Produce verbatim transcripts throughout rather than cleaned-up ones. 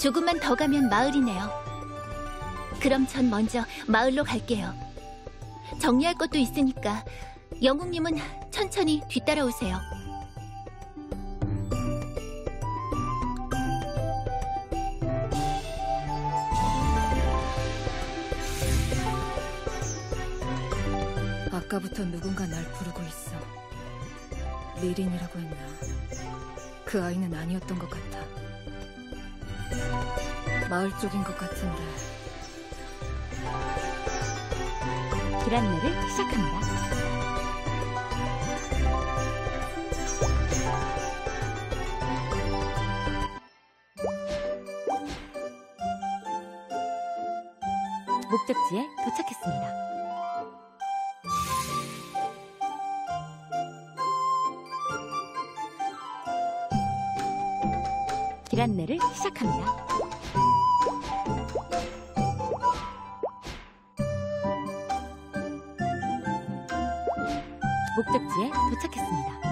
조금만 더 가면 마을이네요. 그럼 전 먼저 마을로 갈게요. 정리할 것도 있으니까 영웅님은 천천히 뒤따라오세요. 아까부터 누군가 날 부르고 있어. 미린이라고 했나? 그 아이는 아니었던 것 같아. 마을 쪽인 것 같은데. 길 안내를 시작합니다. 목적지에 도착했습니다. 길 안내를 시작합니다. 목적지에 도착했습니다.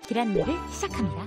길 안내를 시작합니다.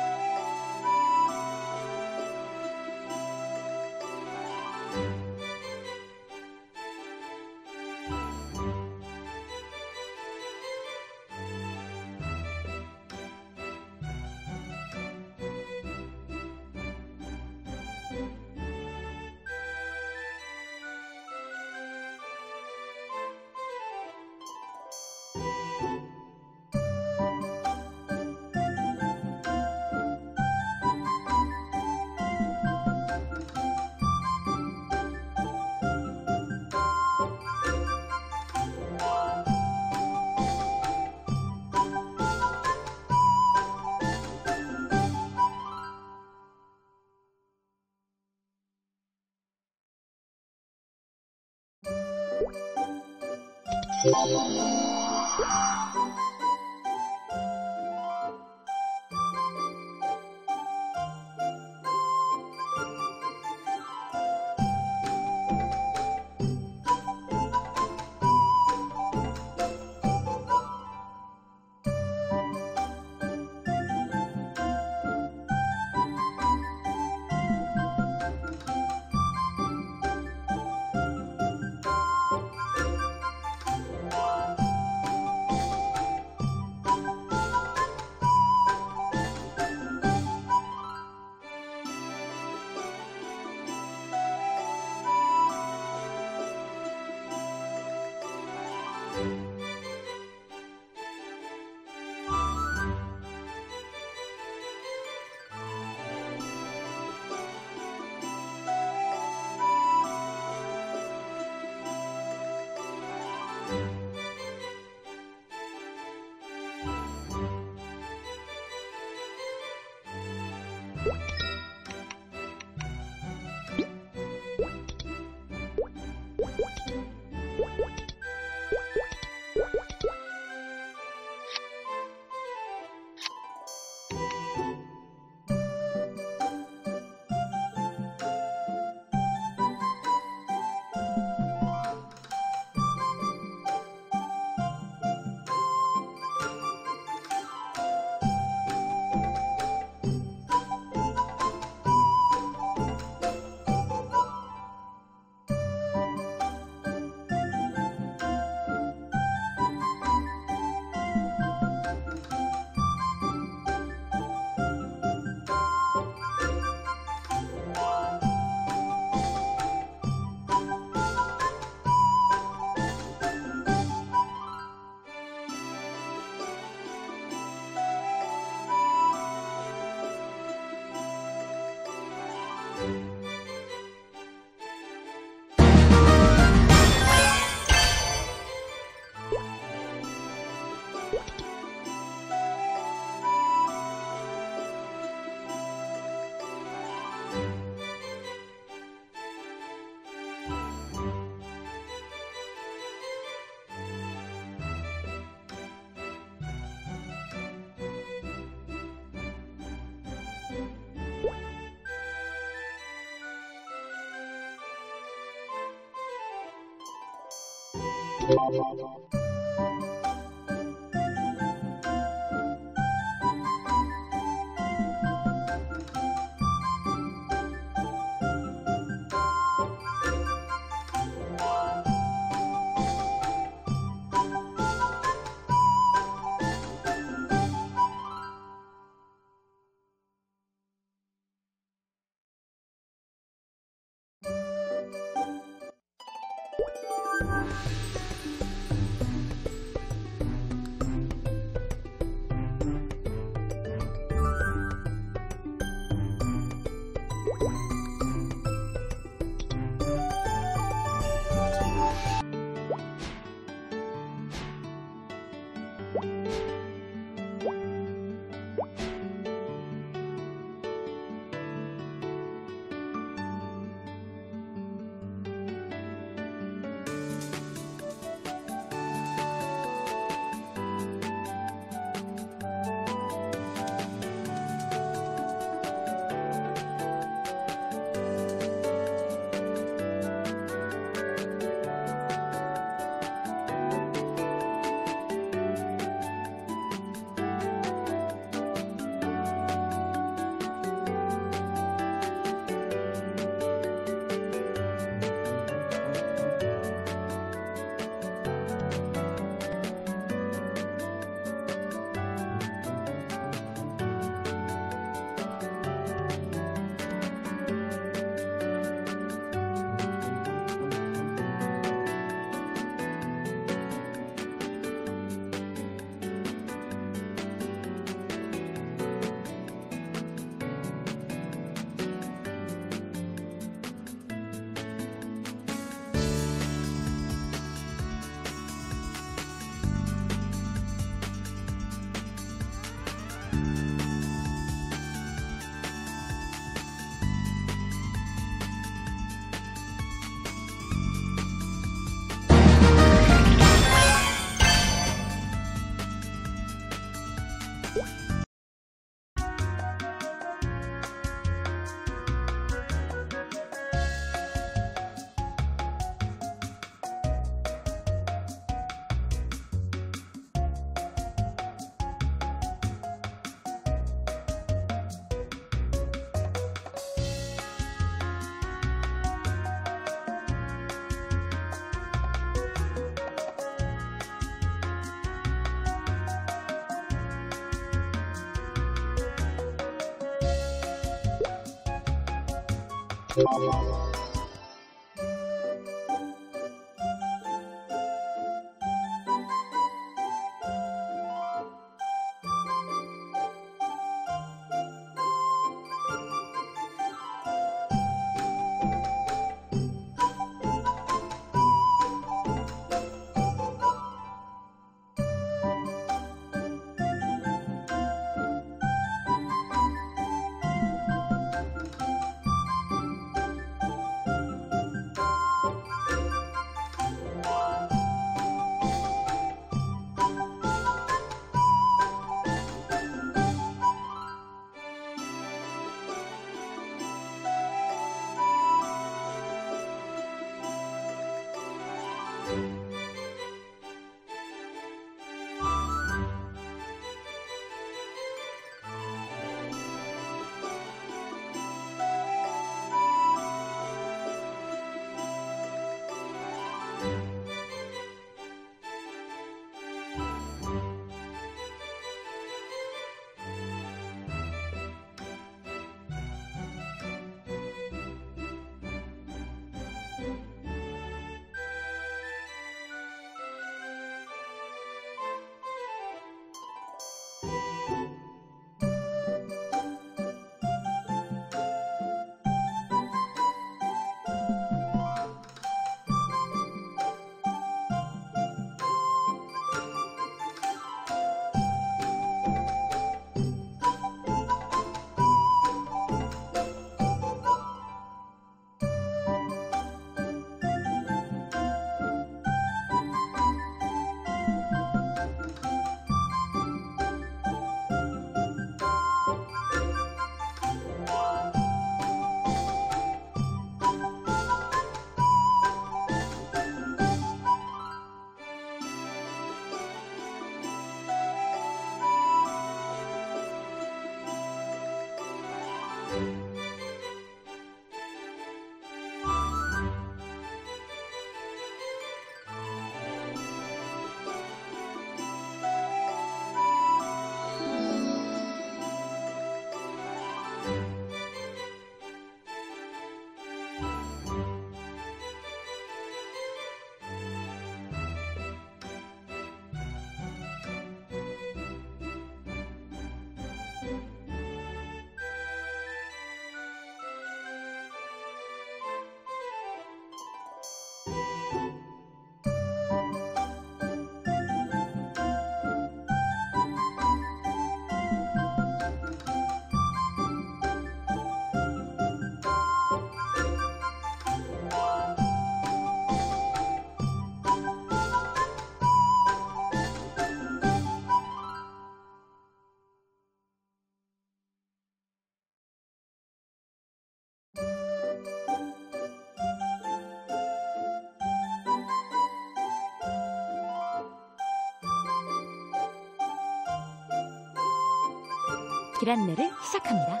길 안내를 시작합니다.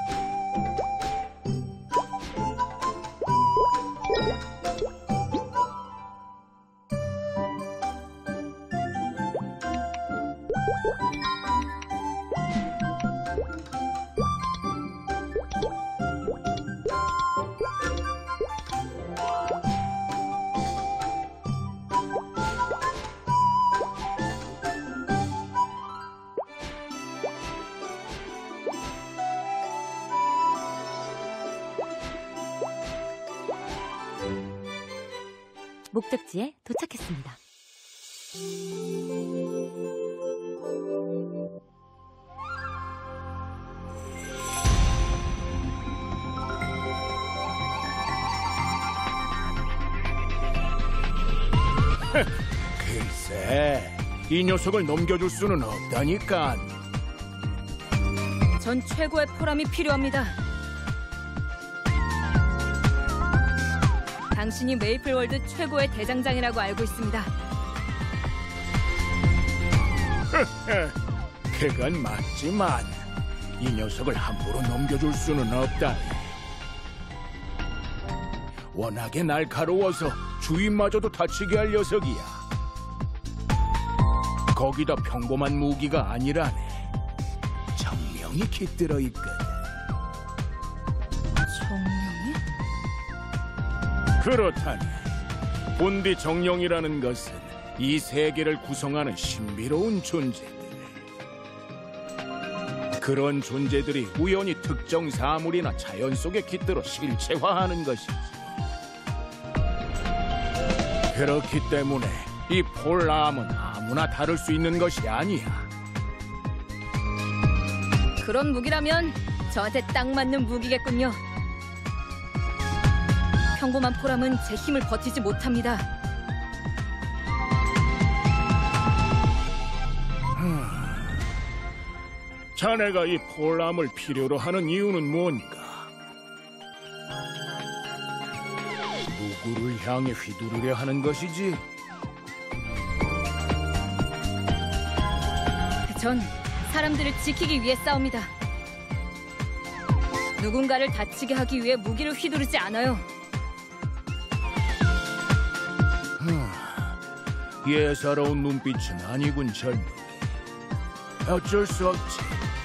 목적지에 도착했습니다. 글쎄, 이 녀석을 넘겨줄 수는 없다니까. 전 최고의 포람이 필요합니다. 당신이 메이플월드 최고의 대장장이라고 알고 있습니다. 그건 맞지만 이 녀석을 함부로 넘겨줄 수는 없다. 워낙에 날카로워서 주인마저도 다치게 할 녀석이야. 거기다 평범한 무기가 아니라네. 정명이 깃들어 있거든. 정명이? 그렇다니 본디 정령이라는 것은 이 세계를 구성하는 신비로운 존재들. 그런 존재들이 우연히 특정 사물이나 자연 속에 깃들어 실체화하는 것이지. 그렇기 때문에 이 폴라암은 아무나 다룰 수 있는 것이 아니야. 그런 무기라면 저한테 딱 맞는 무기겠군요. 평범한 폴함은 제 힘을 버티지 못합니다. 자네가 이 폴라암을 필요로 하는 이유는 뭔가? 누구를 향해 휘두르려 하는 것이지? 전 사람들을 지키기 위해 싸웁니다. 누군가를 다치게 하기 위해 무기를 휘두르지 않아요. 예사로운 눈빛은 아니군, 젊은이. 어쩔 수 없지.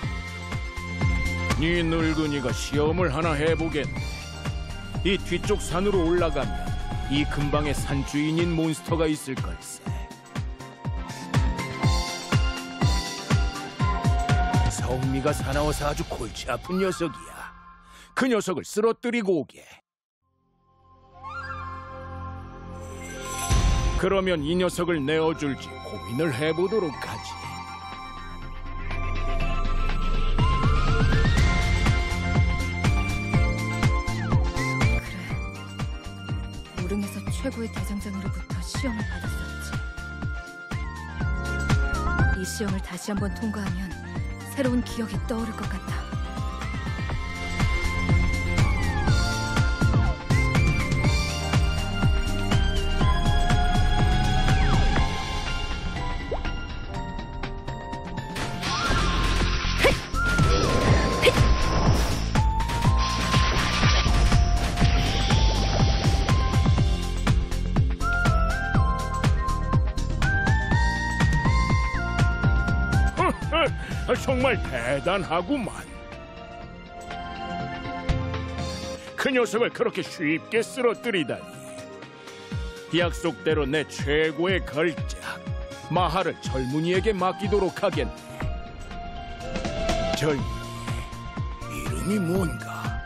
네 늙은이가 시험을 하나 해보겠네. 이 뒤쪽 산으로 올라가면 이 근방에 산주인인 몬스터가 있을 걸세. 성미가 사나워서 아주 골치 아픈 녀석이야. 그 녀석을 쓰러뜨리고 오게. 그러면 이 녀석을 내어줄지 고민을 해보도록 하지. 그래, 무릉에서 최고의 대장장으로부터 시험을 받았었지. 이 시험을 다시 한번 통과하면 새로운 기억이 떠오를 것 같아. 정말 대단하구만. 그 녀석을 그렇게 쉽게 쓰러뜨리다니. 약속대로 내 최고의 걸작 마하를 젊은이에게 맡기도록 하겠네. 젊은이, 이름이 뭔가?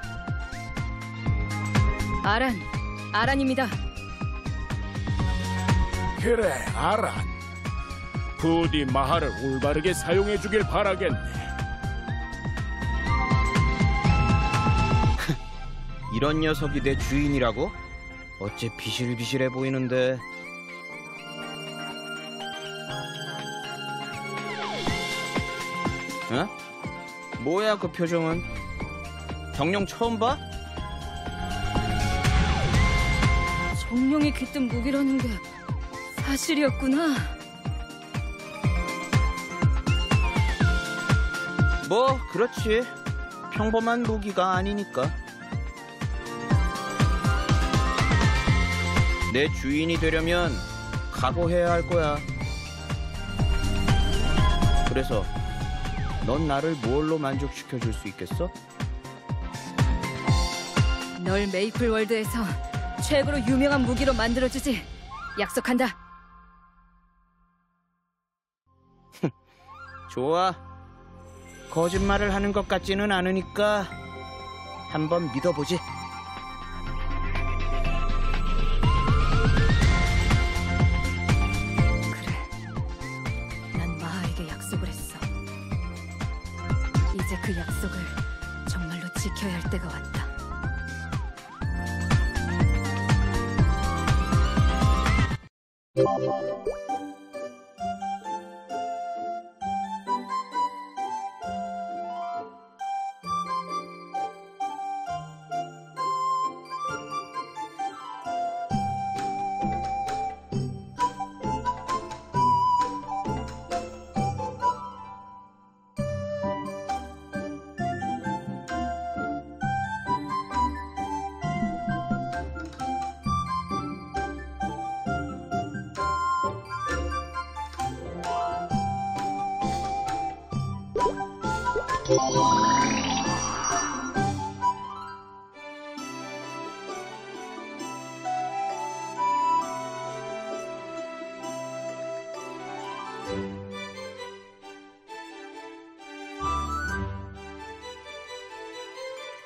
아란, 아란입니다. 그래, 아란. 부디 마하를 올바르게 사용해주길 바라겠네. 이런 녀석이 내 주인이라고? 어째 비실비실해 보이는데. 어? 뭐야 그 표정은? 정령 처음 봐? 정령이 깃든 무기라는 게 사실이었구나. 뭐 그렇지. 평범한 무기가 아니니까. 내 주인이 되려면 각오해야 할 거야. 그래서 넌 나를 뭘로 만족시켜 줄 수 있겠어? 널 메이플 월드에서 최고로 유명한 무기로 만들어주지. 약속한다. 좋아. 거짓말을 하는 것 같지는 않으니까 한번 믿어보지. 그래, 난 마하에게 약속을 했어. 이제 그 약속을 정말로 지켜야 할 때가 왔다. you